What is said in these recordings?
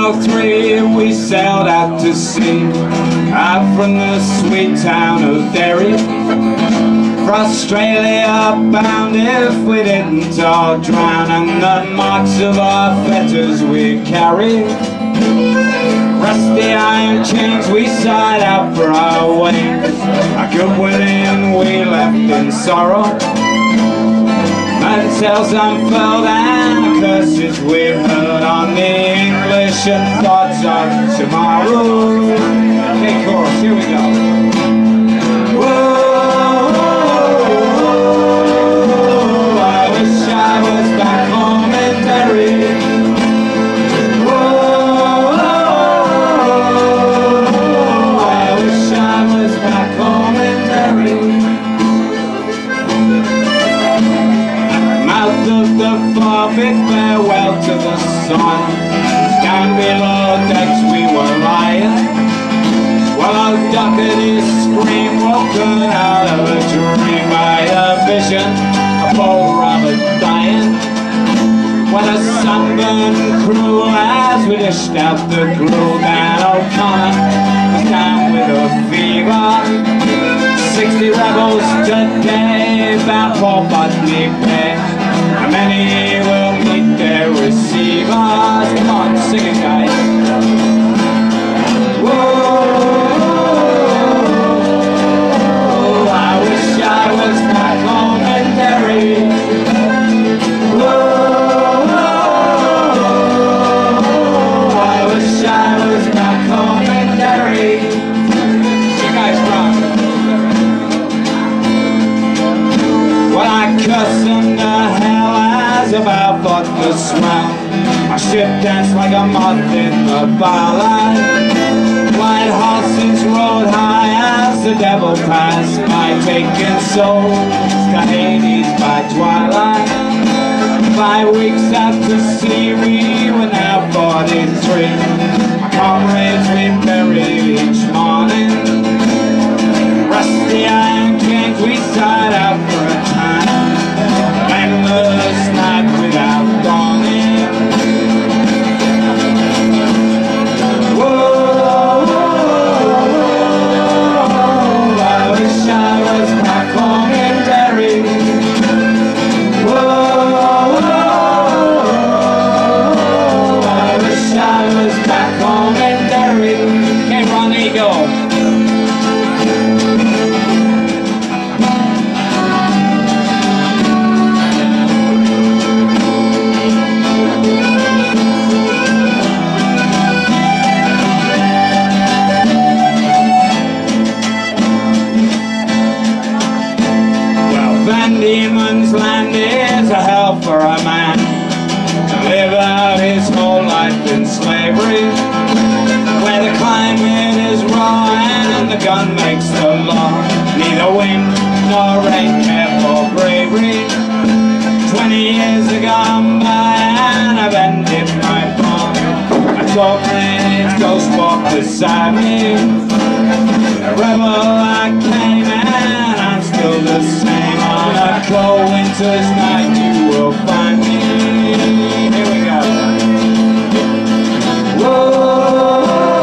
1903 we sailed out to sea, out from the sweet town of Derry, for Australia bound if we didn't all drown, and the marks of our fetters we carry, rusty iron chains we sighed out for our wings, our goodwill in we left in sorrow, and tales unfurled and curses we've heard on the English and thoughts of tomorrow. Okay, chorus, here we go. Whoa, I wish I was back home in Derry. Whoa, I wish I was back home in Derry. Of the far big farewell to the sun, down below decks we were lying, while old Duckety scream woken out of a dream by a vision of old Robert dying, when a sunburned crew as we dished out the gruel, Dan O'Connor was down with a fever, 60 rebels today bound for Putney Bay, and many will meet their receivers. Come on, sing it, guys. Whoa, I wish I was back home in Derry. Whoa, I wish I was back home in Derry. You guys rock. Well, I cuss them to hell as about thought the swell. My ship danced like a moth in the firelight. White horses rode high as the devil passed by, taking souls to Hades by twilight. 5 weeks out to sea we were now 43. My comrades we buried each morning, rusty iron chains we sighed out for a time, endless night without dawning. Whoa, I wish I was back home in Derry. Whoa, I wish I was back home in Derry. Okay, Ronnie, go. Van Diemen's Land is a hell for a man to live out his whole life in slavery, where the climate is raw and the gun makes the law. Neither wind nor rain care for bravery. 20 years have gone by and I've ended my farm. I saw Prince's ghost walk beside me. A rebel I came and I'm still the same. On a cold winter's night you will find me. Here we go. Whoa,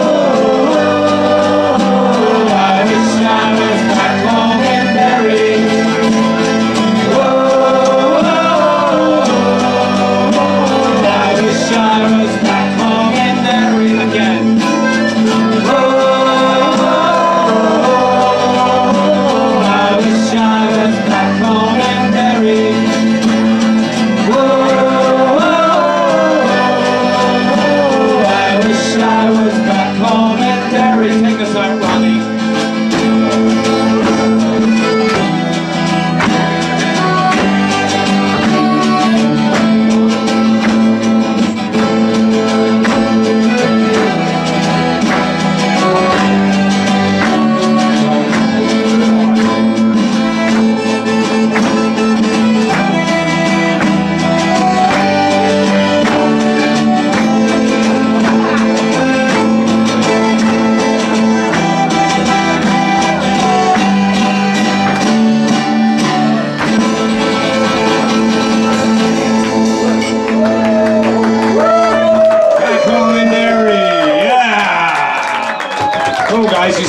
I wish I was back home in Derry. Whoa, I wish I was back home in Derry again. Whoa, I wish I was back home in Derry.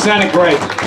sounded great.